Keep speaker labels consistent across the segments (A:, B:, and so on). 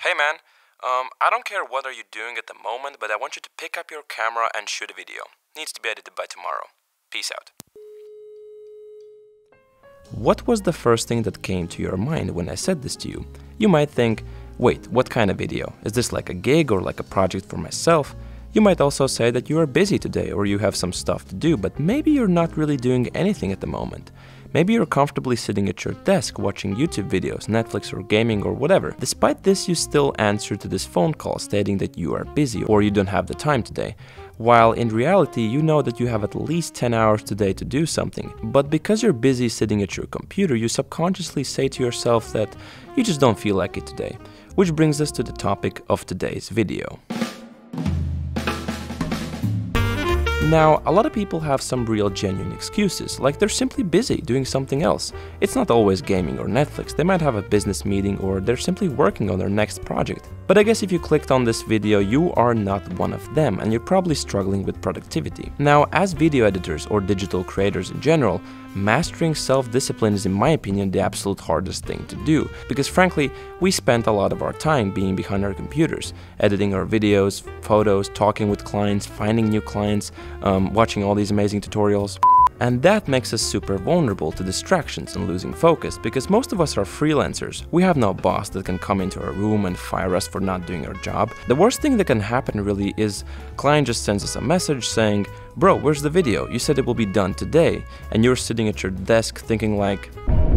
A: Hey man, I don't care what are you doing at the moment, but I want you to pick up your camera and shoot a video. Needs to be edited by tomorrow. Peace out. What was the first thing that came to your mind when I said this to you? You might think, wait, what kind of video? Is this like a gig or like a project for myself? You might also say that you are busy today or you have some stuff to do, but maybe you're not really doing anything at the moment. Maybe you're comfortably sitting at your desk watching YouTube videos, Netflix or gaming or whatever. Despite this, you still answer to this phone call stating that you are busy or you don't have the time today. While in reality, you know that you have at least 10 hours today to do something. But because you're busy sitting at your computer, you subconsciously say to yourself that you just don't feel like it today. Which brings us to the topic of today's video. Now, a lot of people have some real genuine excuses, like they're simply busy doing something else. It's not always gaming or Netflix, they might have a business meeting or they're simply working on their next project. But I guess if you clicked on this video, you are not one of them and you're probably struggling with productivity. Now, as video editors or digital creators in general, mastering self-discipline is in my opinion the absolute hardest thing to do, because frankly, we spent a lot of our time being behind our computers, editing our videos, photos, talking with clients, finding new clients, watching all these amazing tutorials. And that makes us super vulnerable to distractions and losing focus, because most of us are freelancers. We have no boss that can come into our room and fire us for not doing our job. The worst thing that can happen really is client just sends us a message saying, "Bro, where's the video? You said it will be done today." And you're sitting at your desk thinking like,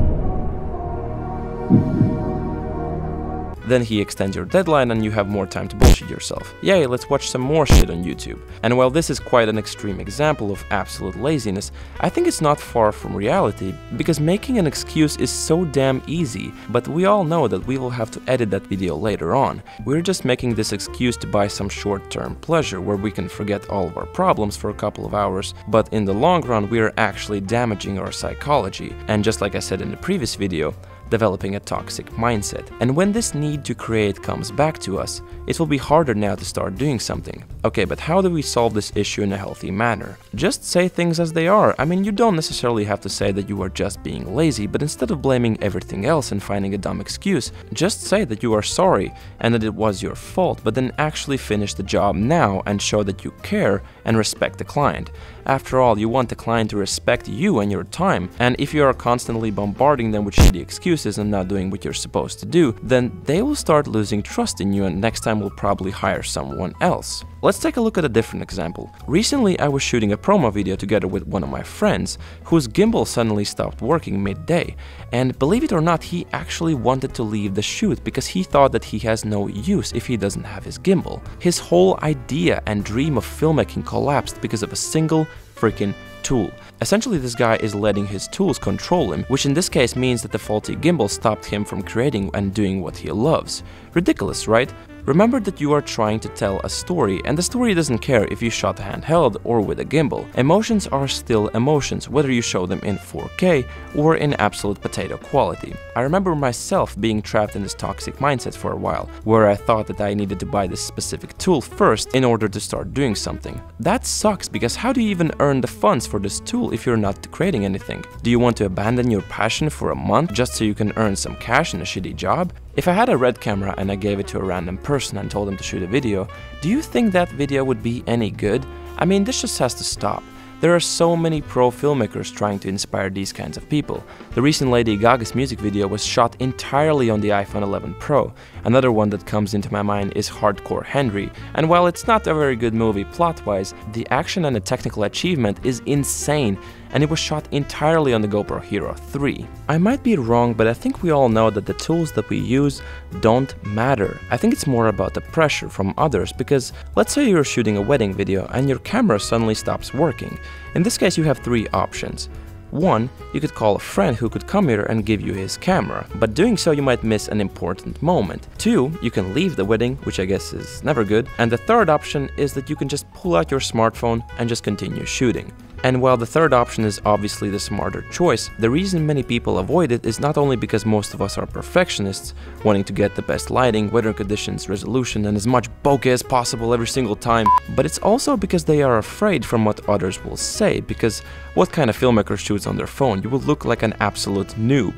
A: then he extends your deadline and you have more time to bullshit yourself. Yay, let's watch some more shit on YouTube. And while this is quite an extreme example of absolute laziness, I think it's not far from reality, because making an excuse is so damn easy, but we all know that we will have to edit that video later on. We're just making this excuse to buy some short-term pleasure where we can forget all of our problems for a couple of hours, but in the long run we are actually damaging our psychology, and just like I said in the previous video, developing a toxic mindset. And when this need to create comes back to us, it will be harder now to start doing something. Okay, but how do we solve this issue in a healthy manner? Just say things as they are. I mean, you don't necessarily have to say that you are just being lazy, but instead of blaming everything else and finding a dumb excuse, just say that you are sorry and that it was your fault, but then actually finish the job now and show that you care and respect the client. After all, you want the client to respect you and your time, and if you are constantly bombarding them with shitty excuses and not doing what you're supposed to do, then they will start losing trust in you and next time will probably hire someone else. Let's take a look at a different example. Recently I was shooting a promo video together with one of my friends whose gimbal suddenly stopped working midday, and believe it or not, he actually wanted to leave the shoot because he thought that he has no use if he doesn't have his gimbal. His whole idea and dream of filmmaking collapsed because of a single freaking tool. Essentially, this guy is letting his tools control him, which in this case means that the faulty gimbal stopped him from creating and doing what he loves. Ridiculous, right? Remember that you are trying to tell a story, and the story doesn't care if you shot handheld or with a gimbal. Emotions are still emotions, whether you show them in 4K or in absolute potato quality. I remember myself being trapped in this toxic mindset for a while, where I thought that I needed to buy this specific tool first in order to start doing something. That sucks, because how do you even earn the funds for this tool if you're not creating anything? Do you want to abandon your passion for a month just so you can earn some cash in a shitty job? If I had a Red camera and I gave it to a random person and told them to shoot a video, do you think that video would be any good? I mean, this just has to stop. There are so many pro filmmakers trying to inspire these kinds of people. The recent Lady Gaga's music video was shot entirely on the iPhone 11 Pro. Another one that comes into my mind is Hardcore Henry, and while it's not a very good movie plot-wise, the action and the technical achievement is insane, and it was shot entirely on the GoPro Hero 3. I might be wrong, but I think we all know that the tools that we use don't matter. I think it's more about the pressure from others, because let's say you're shooting a wedding video and your camera suddenly stops working. In this case, you have three options. One, you could call a friend who could come here and give you his camera, but doing so you might miss an important moment. Two, you can leave the wedding, which I guess is never good. And the third option is that you can just pull out your smartphone and just continue shooting. And while the third option is obviously the smarter choice, the reason many people avoid it is not only because most of us are perfectionists, wanting to get the best lighting, weather conditions, resolution, and as much bokeh as possible every single time, but it's also because they are afraid from what others will say, because what kind of filmmaker shoots on their phone? You will look like an absolute noob.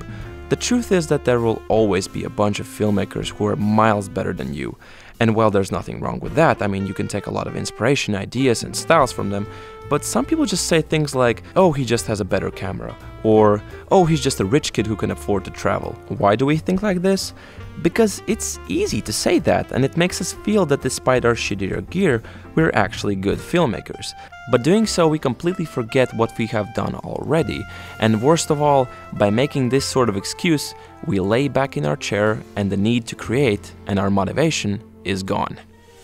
A: The truth is that there will always be a bunch of filmmakers who are miles better than you. And while there's nothing wrong with that, I mean, you can take a lot of inspiration, ideas and styles from them, but some people just say things like, oh, he just has a better camera, or, oh, he's just a rich kid who can afford to travel. Why do we think like this? Because it's easy to say that, and it makes us feel that despite our shittier gear, we're actually good filmmakers. But doing so, we completely forget what we have done already, and worst of all, by making this sort of excuse, we lay back in our chair and the need to create and our motivation is gone.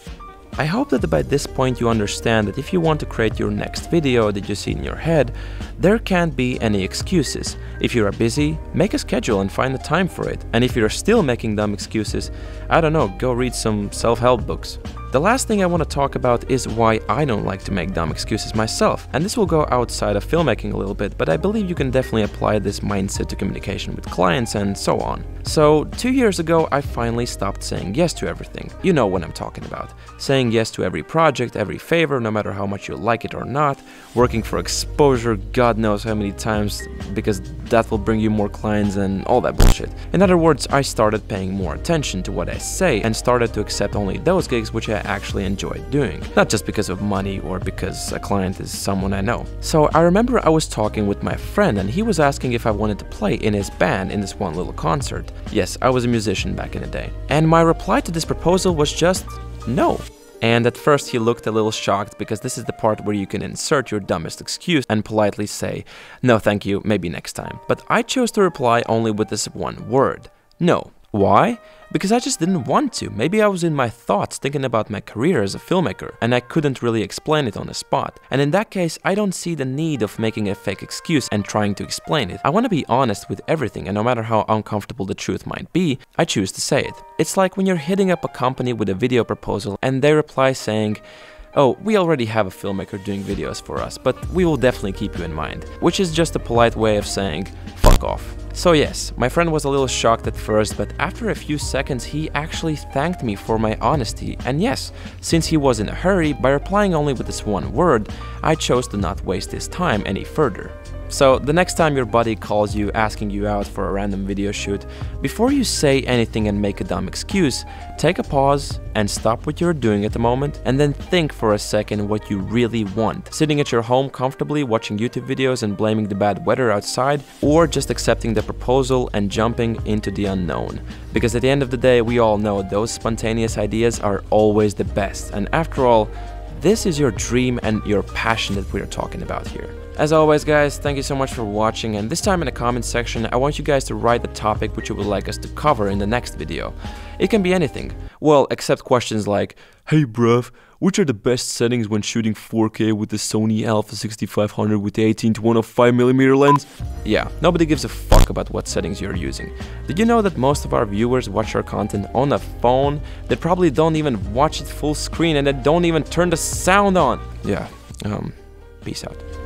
A: I hope that by this point you understand that if you want to create your next video that you see in your head, there can't be any excuses. If you are busy, make a schedule and find the time for it. And if you're still making dumb excuses, I don't know, go read some self-help books. The last thing I want to talk about is why I don't like to make dumb excuses myself. And this will go outside of filmmaking a little bit, but I believe you can definitely apply this mindset to communication with clients and so on. So 2 years ago, I finally stopped saying yes to everything. You know what I'm talking about. Saying yes to every project, every favor, no matter how much you like it or not. Working for exposure, God knows how many times, because that will bring you more clients and all that bullshit. In other words, I started paying more attention to what I say and started to accept only those gigs which I actually enjoyed doing. Not just because of money or because a client is someone I know. So I remember I was talking with my friend and he was asking if I wanted to play in his band in this one little concert. Yes, I was a musician back in the day. And my reply to this proposal was just no. And at first he looked a little shocked because this is the part where you can insert your dumbest excuse and politely say, no thank you, maybe next time. But I chose to reply only with this one word, no. Why? Because I just didn't want to. Maybe I was in my thoughts thinking about my career as a filmmaker and I couldn't really explain it on the spot. And in that case, I don't see the need of making a fake excuse and trying to explain it. I want to be honest with everything, and no matter how uncomfortable the truth might be, I choose to say it. It's like when you're hitting up a company with a video proposal and they reply saying, oh, we already have a filmmaker doing videos for us, but we will definitely keep you in mind. Which is just a polite way of saying, fuck off. So yes, my friend was a little shocked at first, but after a few seconds he actually thanked me for my honesty. And yes, since he was in a hurry, by replying only with this one word, I chose to not waste his time any further. So the next time your buddy calls you asking you out for a random video shoot, before you say anything and make a dumb excuse, take a pause and stop what you're doing at the moment and then think for a second what you really want. Sitting at your home comfortably watching YouTube videos and blaming the bad weather outside, or just accepting the proposal and jumping into the unknown. Because at the end of the day, we all know those spontaneous ideas are always the best. And after all, this is your dream and your passion that we're talking about here. As always guys, thank you so much for watching, and this time in the comment section I want you guys to write the topic which you would like us to cover in the next video. It can be anything, well, except questions like, hey bruv, which are the best settings when shooting 4K with the Sony Alpha 6500 with the 18-105mm lens? Yeah, nobody gives a fuck about what settings you're using. Did you know that most of our viewers watch our content on a phone? They probably don't even watch it full screen and they don't even turn the sound on. Yeah, peace out.